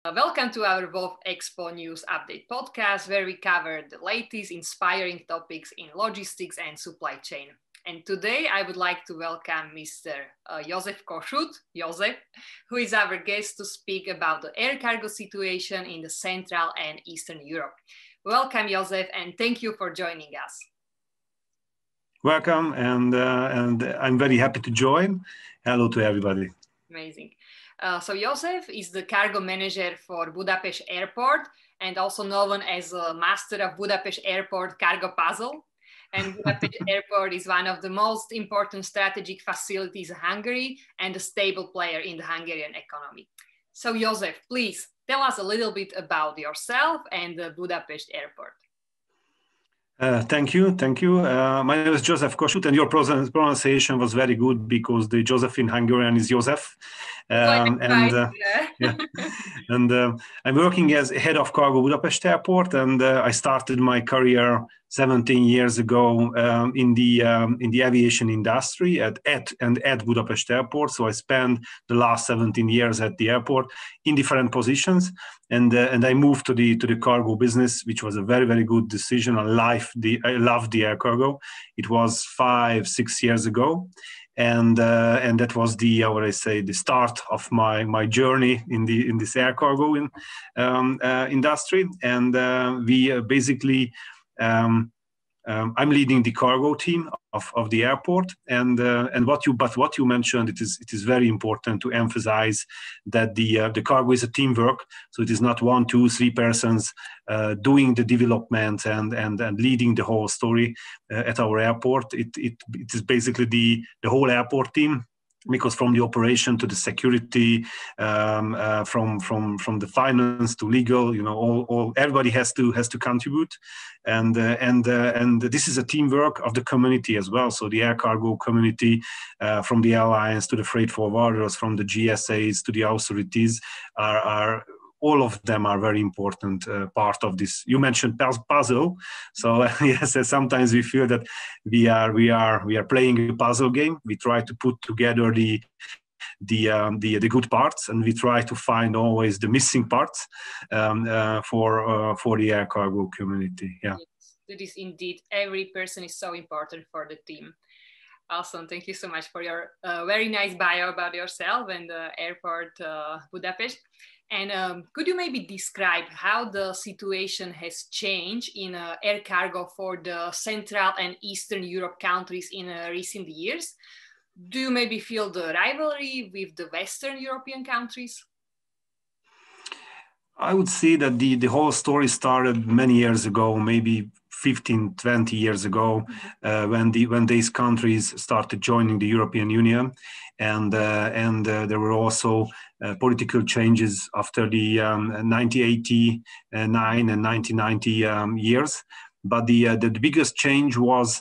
Welcome to our Wolf Expo News Update podcast, where we cover the latest inspiring topics in logistics and supply chain. And today I would like to welcome Mr. Jozsef Kossuth, Jozsef, who is our guest to speak about the air cargo situation in the Central and Eastern Europe. Welcome, Jozsef, and thank you for joining us. Welcome, and I'm very happy to join. Hello to everybody. Amazing. So Jozsef is the cargo manager for Budapest Airport and also known as a master of Budapest Airport cargo puzzle. And Budapest Airport is one of the most important strategic facilities in Hungary and a stable player in the Hungarian economy. So Jozsef, please tell us a little bit about yourself and the Budapest Airport. Thank you. My name is Jozsef Kossuth, and your pronunciation was very good because the Jozsef in Hungarian is Jozsef. I'm working as head of cargo Budapest Airport, and I started my career 17 years ago in the aviation industry at Budapest Airport. So I spent the last 17 years at the airport in different positions, and I moved to the cargo business, which was a very, very good decision. I loved the air cargo. It was 5-6 years ago, and that was the start of my journey in this air cargo industry. And we basically. I'm leading the cargo team of the airport, and what you mentioned, it is very important to emphasize that the cargo is a teamwork. So it is not 1, 2, 3 persons doing the development and leading the whole story at our airport. It is basically the whole airport team. Because from the operation to the security, from the finance to legal, all everybody has to contribute, and this is a teamwork of the community as well. So the air cargo community, from the airlines to the freight forwarders, from the GSAs to the authorities, are all of them are very important part of this. You mentioned puzzle, so yes, sometimes we feel that we are playing a puzzle game. We try to put together the good parts, and we try to find always the missing parts for the air cargo community. Yeah, yes, it is indeed. Every person is so important for the team. Awesome. Thank you so much for your very nice bio about yourself and the airport Budapest. And could you maybe describe how the situation has changed in air cargo for the Central and Eastern Europe countries in recent years? Do you maybe feel the rivalry with the Western European countries? I would say that the whole story started many years ago, maybe 15, 20 years ago, when these countries started joining the European Union, and there were also political changes after the 1989 and 1990 years. But the biggest change was,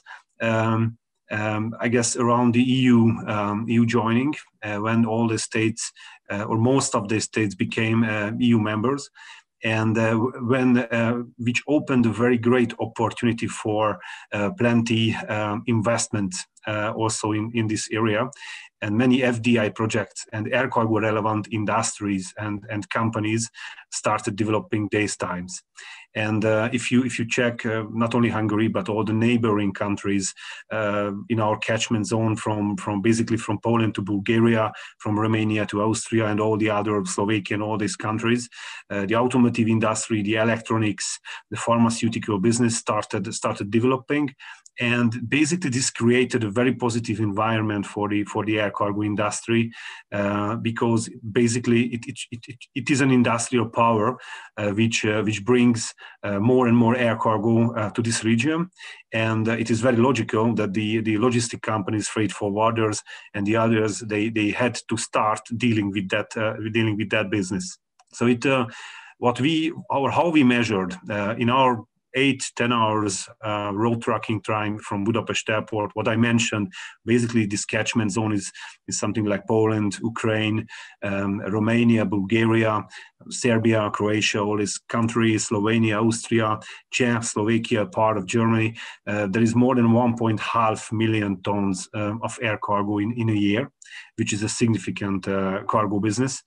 I guess, around the EU joining, when all the states or most of the states became EU members. And which opened a very great opportunity for plenty investment also in this area, and many FDI projects and air cargo relevant industries and companies started developing these times. And if you check not only Hungary but all the neighboring countries in our catchment zone, from basically from Poland to Bulgaria, from Romania to Austria, and all the other Slovakia and all these countries, the automotive industry, the electronics, the pharmaceutical business started developing. And basically, this created a very positive environment for the air cargo industry, because basically it is an industrial power which brings more and more air cargo to this region, and it is very logical that the logistic companies, freight forwarders, and the others they had to start dealing with that business. So how we measured in our 8-10 hours road trucking time from Budapest Airport. What I mentioned, basically this catchment zone is something like Poland, Ukraine, Romania, Bulgaria, Serbia, Croatia, all these countries, Slovenia, Austria, Czech, Slovakia, part of Germany. There is more than 1.5 million tons of air cargo in a year, which is a significant cargo business.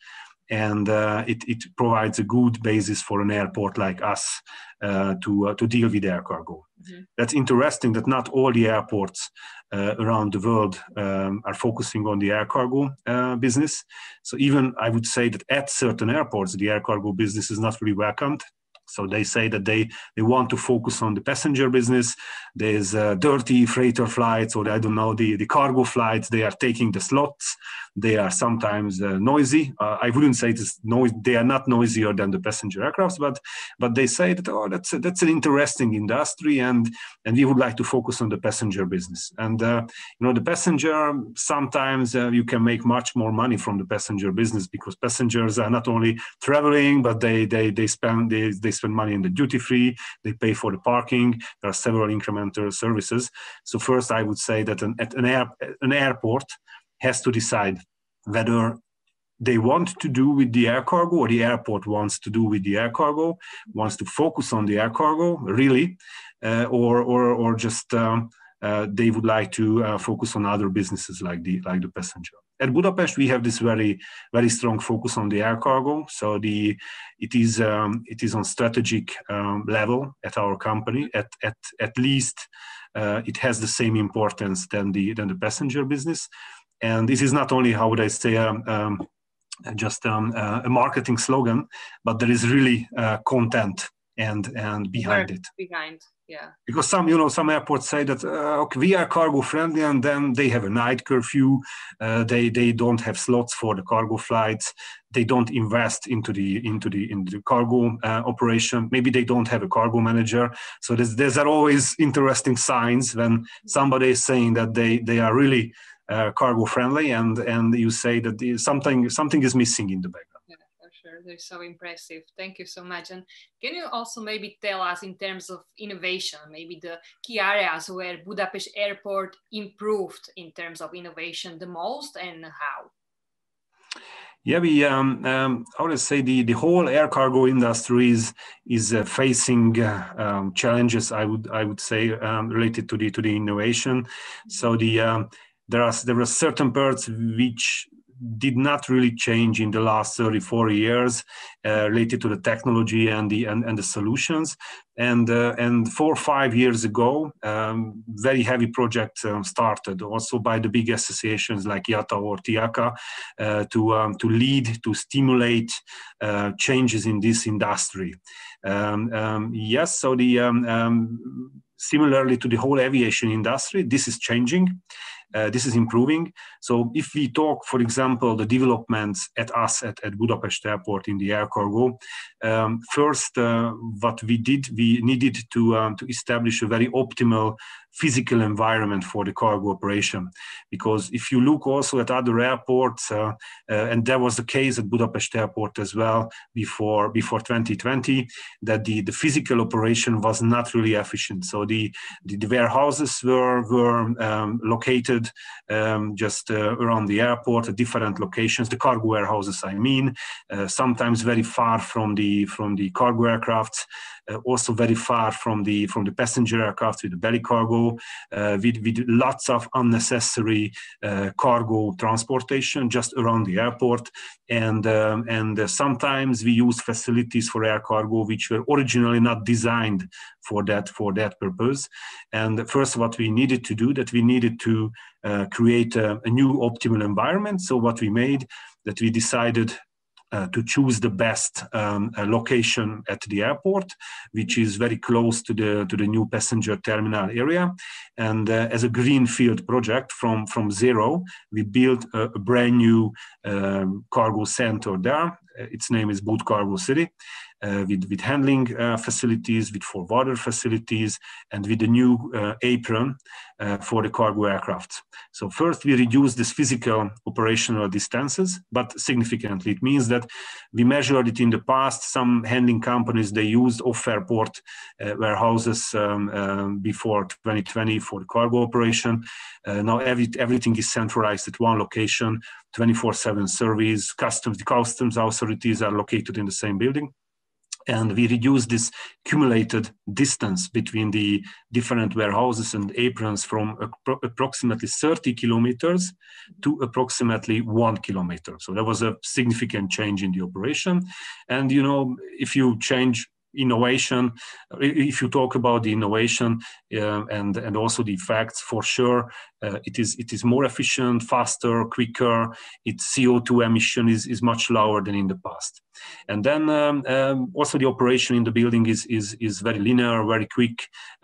and it provides a good basis for an airport like us to deal with air cargo. Mm-hmm. That's interesting that not all the airports around the world are focusing on the air cargo business. So even I would say that at certain airports, the air cargo business is not really welcomed. So they say that they want to focus on the passenger business. There's dirty freighter flights, or I don't know, the cargo flights. They are taking the slots. They are sometimes noisy. I wouldn't say it's noise. They are not noisier than the passenger aircrafts, but they say that, oh, that's an interesting industry, and we would like to focus on the passenger business. And the passenger, sometimes you can make much more money from the passenger business, because passengers are not only traveling, but they spend money in the duty free. They pay for the parking. There are several incremental services. So first, I would say that an airport has to decide whether they want to do with the air cargo, or the airport wants to do with the air cargo, wants to focus on the air cargo, really, or just they would like to focus on other businesses like the passenger. At Budapest, we have this very, very strong focus on the air cargo. So it is on strategic level at our company. At least it has the same importance than the passenger business. And this is not only, how would I say, just a marketing slogan, but there is really content and behind it. Yeah. Because some airports say that okay, we are cargo friendly, and then they have a night curfew. They don't have slots for the cargo flights. They don't invest into the cargo operation. Maybe they don't have a cargo manager. So there's always interesting signs when somebody is saying that they are really cargo friendly, and you say that something is missing in the background. Sure, they're so impressive. Thank you so much. And can you also maybe tell us, in terms of innovation, maybe the key areas where Budapest Airport improved in terms of innovation the most, and how? Yeah, we I would say the whole air cargo industry is facing challenges. I would say related to the innovation. So there are certain parts which did not really change in the last 34 years related to the technology and the solutions. And 4 or 5 years ago, very heavy projects started also by the big associations like IATA or TIACA to lead, to stimulate changes in this industry. Yes, so similarly to the whole aviation industry, this is changing. This is improving. So if we talk, for example, the developments at Budapest Airport in the air cargo, first, what we did, we needed to establish a very optimal physical environment for the cargo operation. Because if you look also at other airports, and that was the case at Budapest Airport as well before 2020, that the physical operation was not really efficient. So the warehouses were located just around the airport at different locations, the cargo warehouses, I mean, sometimes very far from the cargo aircrafts, also very far from the passenger aircraft with the belly cargo, with lots of unnecessary cargo transportation just around the airport, and sometimes we use facilities for air cargo which were originally not designed for that purpose. And first, what we needed to do, that we needed to create a new optimal environment. So what we made, that we decided to choose the best location at the airport, which is very close to the new passenger terminal area. And as a greenfield project from zero, we built a brand new cargo center there. Its name is Bud Cargo City, with handling facilities, with forwarder facilities, and with a new apron for the cargo aircraft. So first, we reduced this physical operational distances, but significantly. It means that we measured it in the past. Some handling companies, they used off-airport warehouses before 2020 for the cargo operation. Now everything is centralized at one location, 24/7 service. The customs authorities are located in the same building. And we reduced this cumulated distance between the different warehouses and aprons from approximately 30 kilometers to approximately 1 kilometer. So that was a significant change in the operation. And, you know, if you change innovation, if you talk about the innovation and also the effects, for sure, it is more efficient, faster, quicker. Its CO2 emission is much lower than in the past. And then also the operation in the building is very linear, very quick.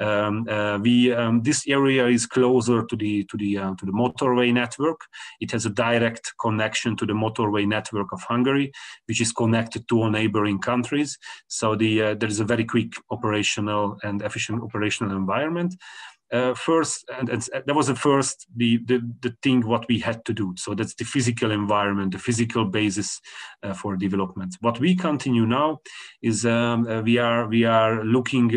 This area is closer to the motorway network. It has a direct connection to the motorway network of Hungary, which is connected to all neighboring countries. So there is a very quick operational and efficient operational environment. First, and that was the thing what we had to do. So that's the physical environment, the physical basis for development. What we continue now is we are looking,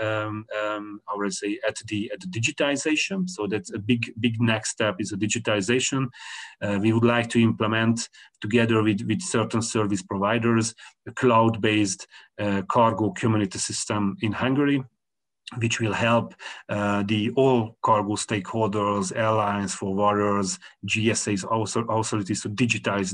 I would say, at the digitization. So that's a big next step is a digitization. We would like to implement together with certain service providers a cloud-based cargo community system in Hungary, which will help all cargo stakeholders, airlines, forwarders, GSAs, authorities to digitize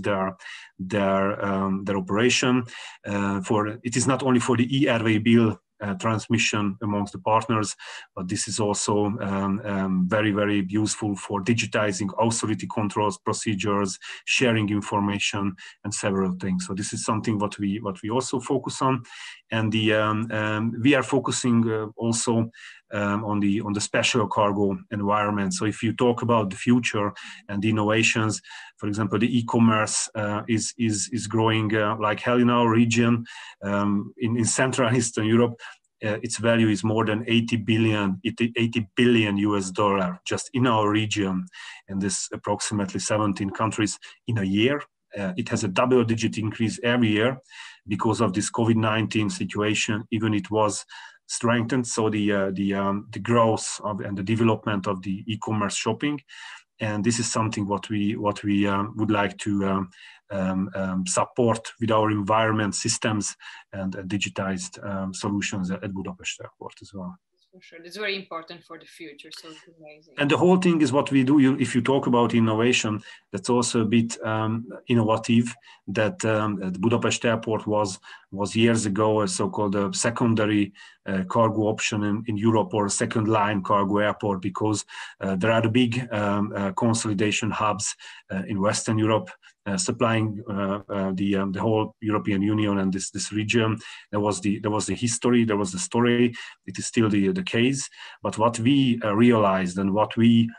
their operation. It is not only for the ERV bill transmission amongst the partners, but this is also very, very useful for digitizing authority controls, procedures, sharing information, and several things. So this is something what we also focus on, and we are focusing also on the special cargo environment. So if you talk about the future and the innovations, for example, the e-commerce is growing like hell in our region. In Central and Eastern Europe, its value is more than 80 billion US dollar just in our region, and this approximately 17 countries in a year. It has a double-digit increase every year because of this COVID-19 situation. Even it was strengthened, so the growth and the development of the e-commerce shopping, and this is something what we would like to support with our environment systems and digitized solutions at Budapest Airport as well. For sure, it's very important for the future. So it's amazing. And the whole thing is what we do. If you talk about innovation, that's also a bit innovative. That the Budapest Airport was years ago a so-called secondary cargo option in Europe, or second line cargo airport, because there are the big consolidation hubs in Western Europe, supplying the whole European Union and this region. There was the history, there was the story. It is still the case. But what we realized and what we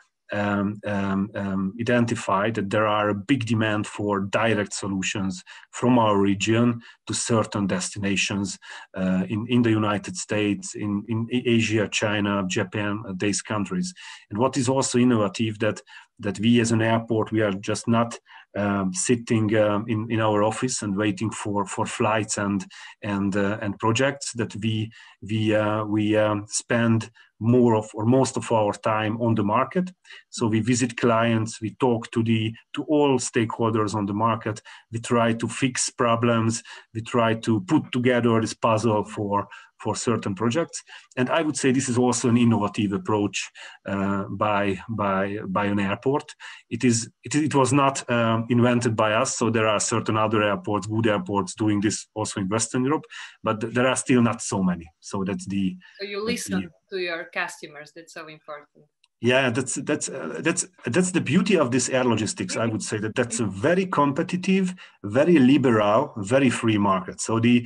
identified, that there are a big demand for direct solutions from our region to certain destinations in the United States, in Asia, China, Japan, these countries. And what is also innovative, that we as an airport, we are just not sitting in our office and waiting for flights and projects, that we spend most of our time on the market. So we visit clients, we talk to all stakeholders on the market, we try to fix problems, we try to put together this puzzle for certain projects. And I would say this is also an innovative approach by an airport. It was not invented by us, so there are certain other airports, good airports, doing this also in Western Europe, but there are still not so many. So that's so you listen to your customers. That's so important. Yeah, that's the beauty of this air logistics. I would say that's a very competitive, very liberal, very free market. So the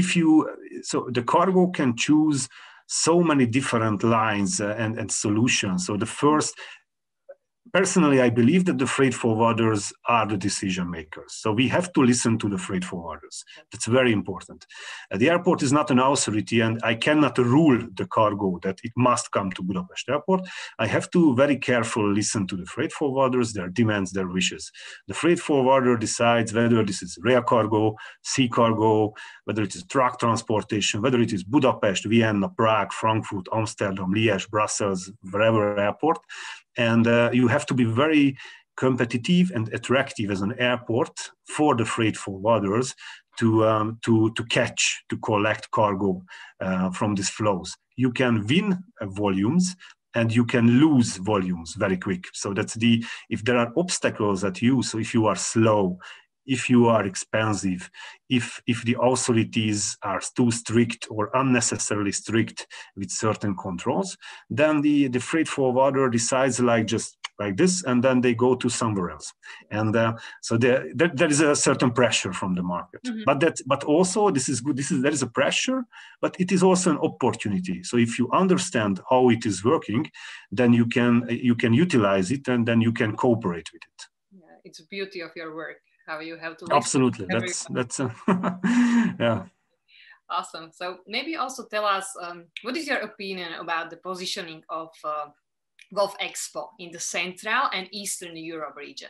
cargo can choose so many different lines and solutions. So personally, I believe that the freight forwarders are the decision makers. So we have to listen to the freight forwarders. That's very important. The airport is not an authority, and I cannot rule the cargo that it must come to Budapest Airport. I have to very carefully listen to the freight forwarders, their demands, their wishes. The freight forwarder decides whether this is rail cargo, sea cargo, whether it is truck transportation, whether it is Budapest, Vienna, Prague, Frankfurt, Amsterdam, Liège, Brussels, wherever airport. And you have to be very competitive and attractive as an airport for the freight forwarders to catch, to collect cargo from these flows. You can win volumes and you can lose volumes very quick. So that's if there are obstacles at you, so if you are slow, if you are expensive, if the authorities are too strict or unnecessarily strict with certain controls, then the freight forwarder decides just like this, and then they go to somewhere else. And so there is a certain pressure from the market. Mm-hmm. But also this is good. There is a pressure, but it is also an opportunity. So if you understand how it is working, then you can utilize it, and then you can cooperate with it. Yeah, it's the beauty of your work. How you have to absolutely that's yeah. Awesome. So maybe also tell us what is your opinion about the positioning of Golf Expo in the Central and Eastern Europe region?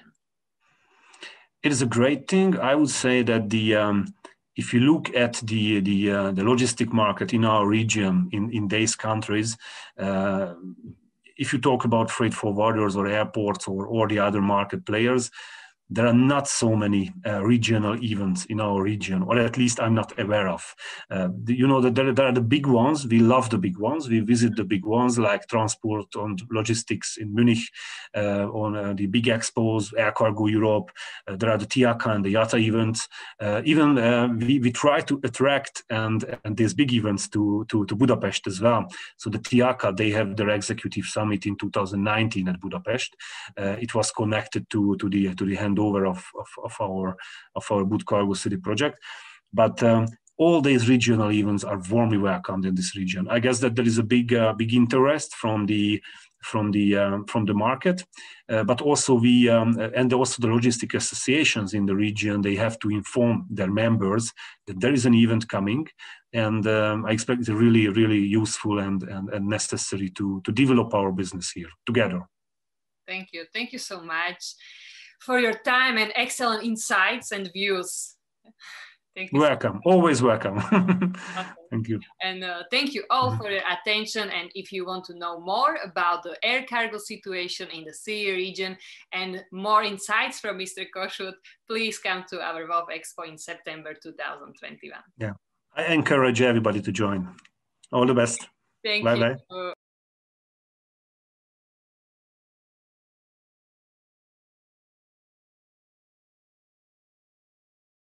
It is a great thing. I would say that if you look at the logistic market in our region, in these countries, if you talk about freight forwarders or airports or the other market players, there are not so many regional events in our region, or at least I'm not aware of. That there are the big ones. We love the big ones. We visit the big ones like Transport and Logistics in Munich, on the big expos, Air Cargo Europe. There are the TIACA and the IATA events. We try to attract and these big events to Budapest as well. So the TIACA, they have their executive summit in 2019 at Budapest. It was connected to the handover of our Bud Cargo City project, but all these regional events are warmly welcomed in this region. I guess that there is a big interest from the market, but also and also the logistic associations in the region, they have to inform their members that there is an event coming, and I expect it's really, really useful and necessary to develop our business here together. Thank you so much for your time and excellent insights and views. Thank you. Welcome, always welcome. Awesome. Thank you. And thank you all for your attention. And if you want to know more about the air cargo situation in the CE region and more insights from Mr. Kossuth, please come to our Golf Expo in September 2021. Yeah, I encourage everybody to join. All the best. Thank Bye-bye. you.